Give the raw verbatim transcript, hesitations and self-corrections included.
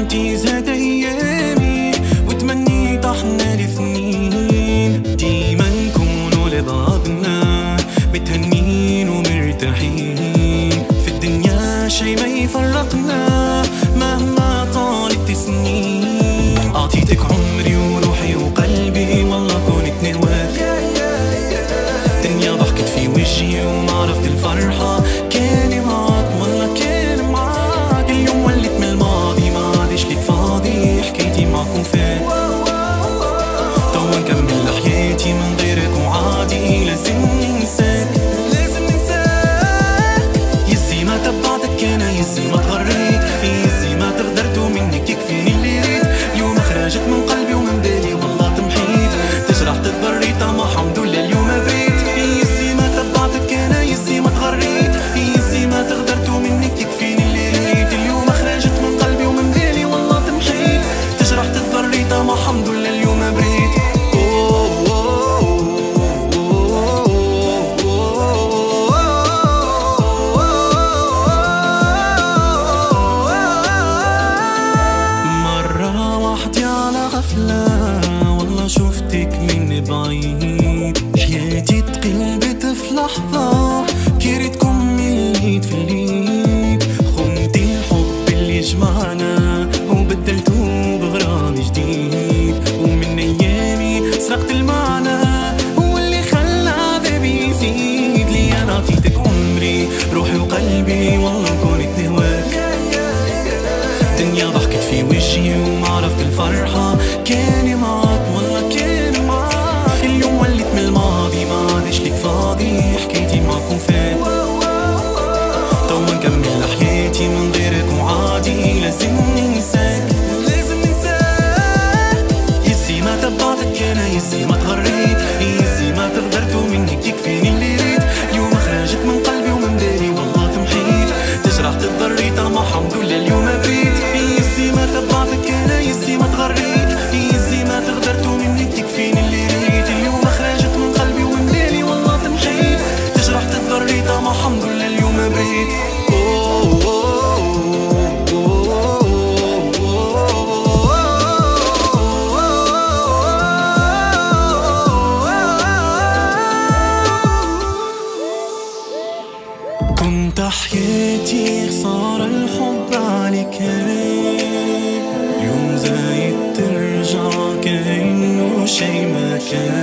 انتي زاد ايامي وتمنيت احنا الاثنين ديما نكونوا لبعضنا متهنين ومرتاحين في الدنيا، شي ما يفرقنا مهما طالت سنين. اعطيتك عمري وروحي وقلبي والله كنت نهواك، الدنيا ضحكت في وجهي وما عرفت الفرحة كان معاك والله كان معاك. اليوم وليت من الماضي ما عادش ليك فاضي، حكيتي معكم فات توا نكمل حياتي من غيرك وعادي لازم ننساك لازم ننساك. يزي ما تبعتك انا يزي ما تغريت، يزي ما تغدرت منك يكفيني اللي ريت. اليوم خرجت من قلبي ومن بالي والله تمحيت، تجرحت تضريت اما الحمد لله اليوم بريت. يزي ما تبعتك انا يزي ما تغريت، يزي ما تغدرت منك يكفيني اللي ريت. اليوم خرجت من قلبي ومن بالي والله تمحيت، تجرحت تضريت اما الحمد لله اليوم بريت. والله شفتك من بعيد، حياتي تقلبت في لحظة كرهتكم من اليد في اليد. خنتي الحب اللي جمعنا وبدلتوه بغرام جديد، ومن ايامي سرقت المعنى هو اللي خلى عذابي يزيد. لي انا عطيتك عمري روحي وقلبي والله كنت نهواك، الدنيا ضحكت في وجهي وما عرفت الفرحة كان معاك والله كان معاك. اليوم وليت من الماضي ما عادش ليك فاضي، حكيتي معكم فات توا نكمل حياتي من غيرك وعادي لازم ننساك لازم ننساك. يزي ما تبعتك انا يزي ما تغريت، يزي ما تغدرت منك يكفيني اللي ريت. اليوم خرجت من قلبي ومن بالي والله تمحيت، تجرحت تضريت اما الحمد لله اليوم بريت. يزي ما تبعتك انا يزي ما تغريت، يزي ما تغدرت منك يكفيني اللي ريت. اليوم خرجت من قلبي ومن بالي والله تمحيت، تجرحت تضريت اما الحمد لله اليوم بريت. كنت حياتي خسارة الحب عليك، اليوم زايد ترجع كأنه شي ما كان.